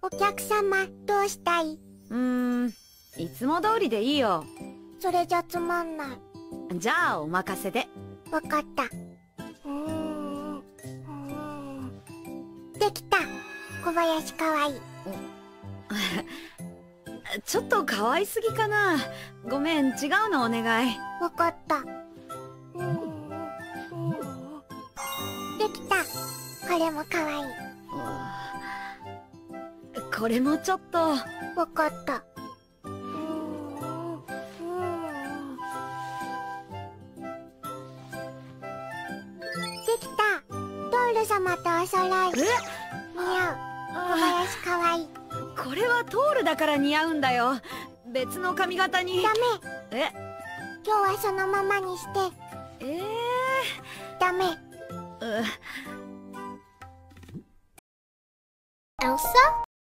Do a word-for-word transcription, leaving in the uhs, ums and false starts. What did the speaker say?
お客様、どうしたい？ うーん、いつも通りでいいよ。 それじゃつまんない。 じゃあお任せで。 わかった。うーん。うーん。できた。小林かわいい。 ちょっと可愛すぎかな。ごめん、違うのお願い。 わかった。うーん。うーん。できた。これもかわいい。 これもちょっと。 わかった。うーん。うーん。できた。ドール様とお揃い。 え？ 似合う。小林かわいい。 これはトールだから似合うんだよ。別の髪型に。 ダメ。 え？ 今日はそのままにして。 ええー。ダメ。 うエルサ？